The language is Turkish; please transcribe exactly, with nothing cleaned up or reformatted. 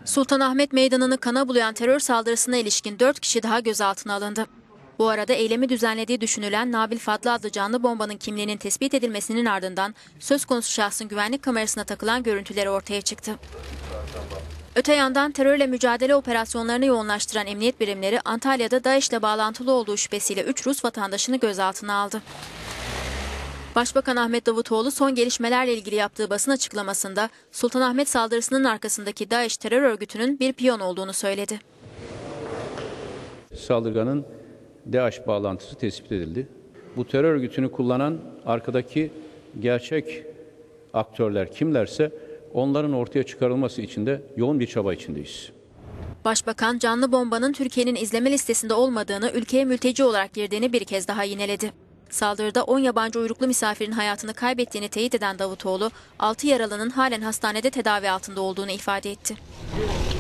Sultanahmet Meydanı'nı kana bulayan terör saldırısına ilişkin dört kişi daha gözaltına alındı. Bu arada eylemi düzenlediği düşünülen Nabil Fadlı adlı canlı bombanın kimliğinin tespit edilmesinin ardından söz konusu şahsın güvenlik kamerasına takılan görüntüleri ortaya çıktı. Öte yandan terörle mücadele operasyonlarını yoğunlaştıran emniyet birimleri Antalya'da DAEŞ'le bağlantılı olduğu şüphesiyle üç Rus vatandaşını gözaltına aldı. Başbakan Ahmet Davutoğlu son gelişmelerle ilgili yaptığı basın açıklamasında Sultanahmet saldırısının arkasındaki DAEŞ terör örgütünün bir piyon olduğunu söyledi. Saldırganın DAEŞ bağlantısı tespit edildi. Bu terör örgütünü kullanan arkadaki gerçek aktörler kimlerse onların ortaya çıkarılması için de yoğun bir çaba içindeyiz. Başbakan canlı bombanın Türkiye'nin izleme listesinde olmadığını, ülkeye mülteci olarak girdiğini bir kez daha yineledi. Saldırıda on yabancı uyruklu misafirin hayatını kaybettiğini teyit eden Davutoğlu, altı yaralının halen hastanede tedavi altında olduğunu ifade etti.